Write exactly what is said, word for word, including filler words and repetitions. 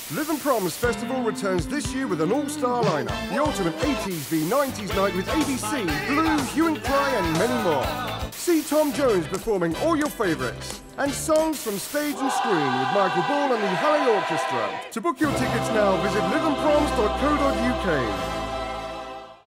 Lytham Proms Festival returns this year with an all-star lineup. The ultimate eighties v nineties night with A B C, Blue, Hue Cry and many more. See Tom Jones performing all your favourites. And songs from stage and screen with Michael Ball and the Halley Orchestra. To book your tickets now, visit lytham proms dot co dot U K.